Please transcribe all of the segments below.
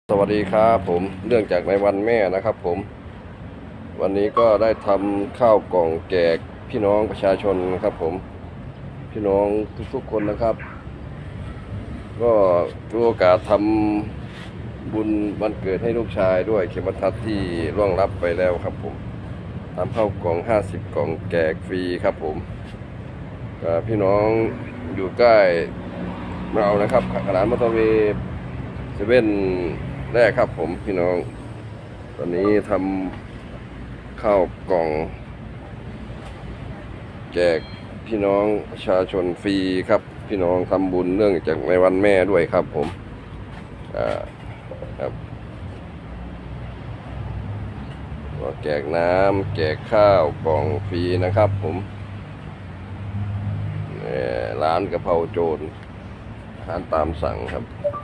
สวัสดีครับผมเรื่องจากในวันแม่นะครับผมวันนี้ก็ได้ทำข้าวกล่องแจกพี่น้องประชาชนนะครับผมพี่น้องทุกๆคนนะครับก็ถือโอกาสทำบุญวันเกิดให้ลูกชายด้วยเข็มทัศน์ที่ล่วงลับไปแล้วครับผมทำข้าวกล่อง50กล่องแจกฟรีครับผมพี่น้องอยู่ใกล้เรานะครับขนานมอเตอร์เวย์เซเว่นแรกครับผมพี่น้องตอนนี้ทำข้าวกล่องแจกพี่น้องประชาชนฟรีครับพี่น้องทำบุญเนื่องจากในวันแม่ด้วยครับผมครับก็แจกน้ำแจกข้าวกล่องฟรีนะครับผมร้านกะเพราโจรอาหารตามสั่งครับ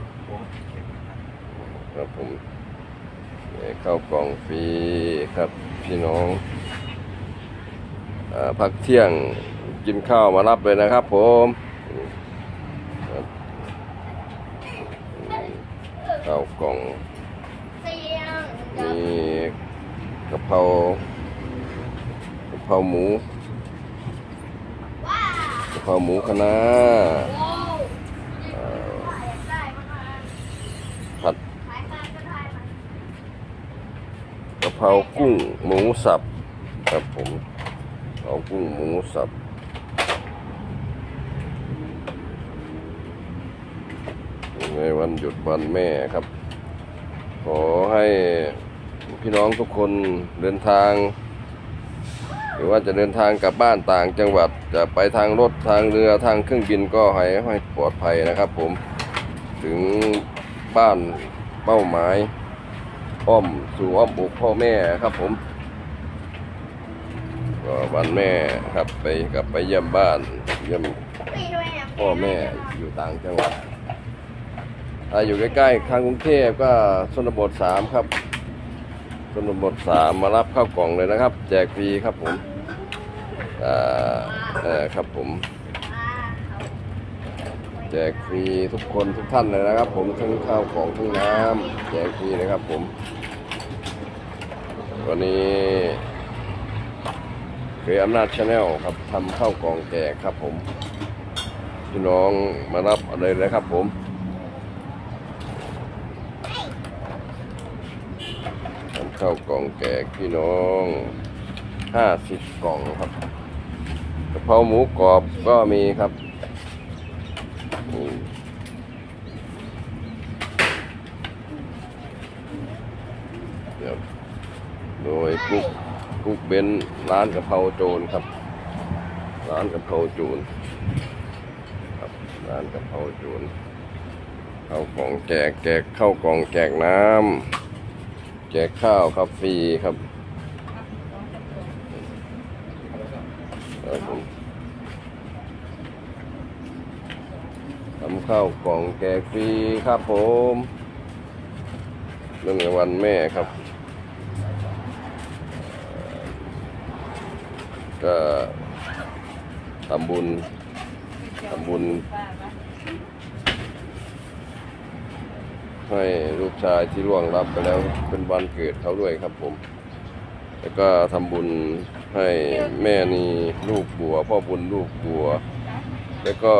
ผมข้าวกล่องฟรีครับพี่น้องพักเที่ยงกินข้าวมารับเลยนะครับผมข้าวกล่องมีกะเพราหมูคะน้าผัดกะเพรากุ้งหมูสับครับผมเอากุ้งหมูสับในวันหยุดวันแม่ครับขอให้พี่น้องทุกคนเดินทางหรือว่าจะเดินทางกลับบ้านต่างจังหวัดจะไปทางรถทางเรือทางเครื่องบินก็ให้ปลอดภัยนะครับผมถึงบ้านเป้าหมายสู่อ้อมอกพ่อแม่ครับผมก็วันแม่ครับกลับไปเยี่ยมบ้านเยี่ยมพ่อแม่อยู่ต่างจังหวัดถ้าอยู่ใกล้ๆทางกรุงเทพก็ชนบท3ครับชนบท3มารับข้าวกล่องเลยนะครับแจกฟรีครับผมครับผมแจกฟรีทุกคนทุกท่านเลยนะครับผมทั้งข้าวของทั้งน้ำแจกฟรีนะครับผมวันนี้อำนาจชาแนลครับทำข้าวกล่องแจกครับผมพี่น้องมารับอะไรเลยครับผมทำข้าวกล่องแจกพี่น้อง50กล่องครับกะเพราหมูกรอบก็มีครับโดยกุ๊กเบนร้านกะเพราโจรครับร้านกะเพราโจรครับร้านกะเพราโจรข้าวกล่องแจกข้าวกล่องแจกน้ำแจกข้าวครับฟรีครับผมทำข้าวกล่องแจกฟรีครับผมเรื่องในวันแม่ครับก็ทำบุญให้ลูกชายที่ล่วงลับไปแล้วเป็นวันเกิดเขาด้วยครับผมแล้วก็ทำบุญให้แม่นีลูกบัวพ่อบุญลูกบัวแล้วก็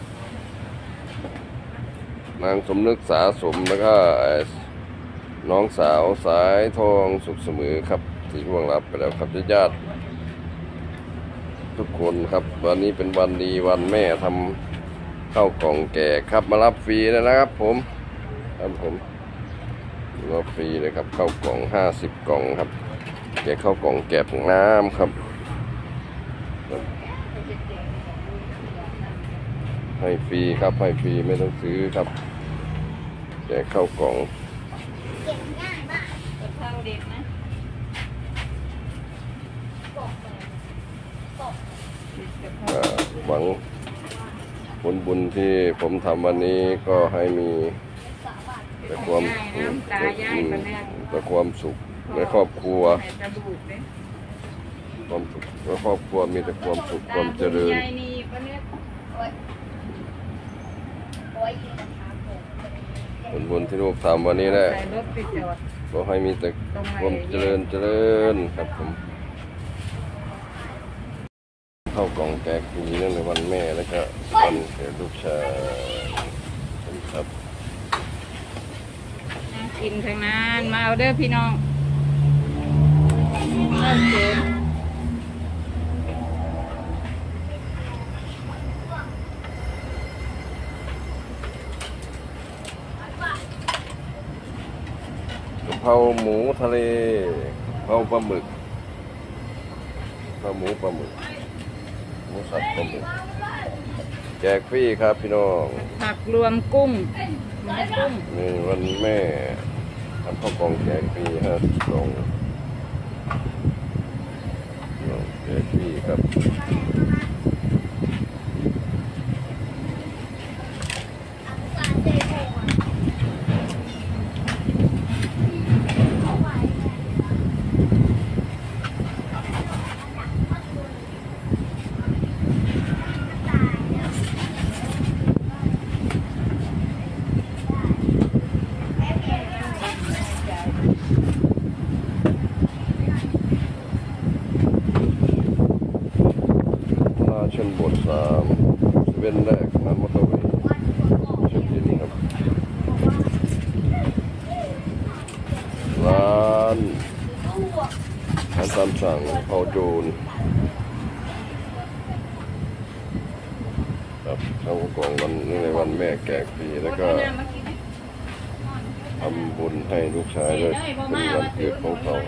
นางสมนึกสาสมแล้วก็น้องสาวสายทองสุขเสมอครับที่ล่วงลับไปแล้วครับญาติทุกคนครับวันนี้เป็นวันดีวันแม่ทำข้าวกล่องแจกครับมารับฟรีนะครับผมรับฟรีเลยครับข้าวกล่อง50กล่องครับแจกข้าวกล่องแจกน้ำครับให้ฟรีครับให้ฟรีไม่ต้องซื้อครับแจกข้าวกล่องหวังผลบุญที่ผมทำวันนี้ก็ให้มีแต่ความสุขในครอบครัวความสุขในครอบครัวมีแต่ความสุขความเจริญแผลบุญที่ลูกทำวันนี้แหละใส่รถไปจอดขอให้มีแต่ความเจริญครับผมเข้ากล่องแจกฟรีเนื่องในวันแม่แล้วก็วันเกิดลูกชายครับนั่งกินทางนั้นมาเอาเด้อพี่น้องโอเคกะเพราหมูทะเลกะเพราปลาหมึกกะเพราหมูปลาหมึกหมูสับปลาหมึกแจกฟรีครับพี่น้องผักรวมกุ้งหมูกุ้งนี่วันแม่ทำข้าวกล่องแจกฟรี50 กล่องแจกฟรีครับ ราชนบท3เว้นแรกนะมอเตอร์เวย์เช่นนี้ครับร้านอาหารตามสั่งเผาโจรครับเข้ากล่องวันในวันแม่แจกฟรีแล้วก็ทำบุญให้ลูกชายด้วยเป็นวันเกิดของเขา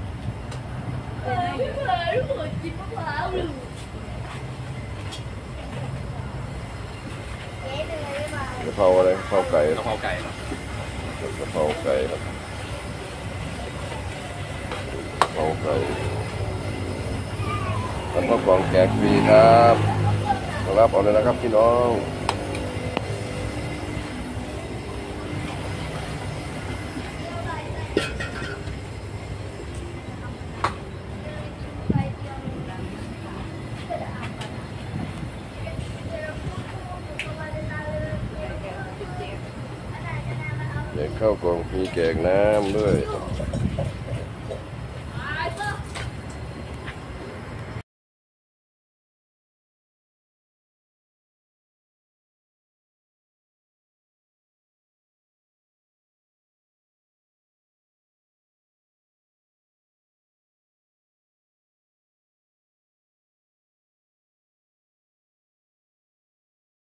กะเพราอะไรกะเพราไก่กะเพราไก่ครับกะเพราไก่ครับกะเพราไก่ทำข้าวกล่องแจกฟรีครับมารับเอาเลยนะครับพี่น้องแจกข้าวกล่องฟรีแจกน้ำด้วย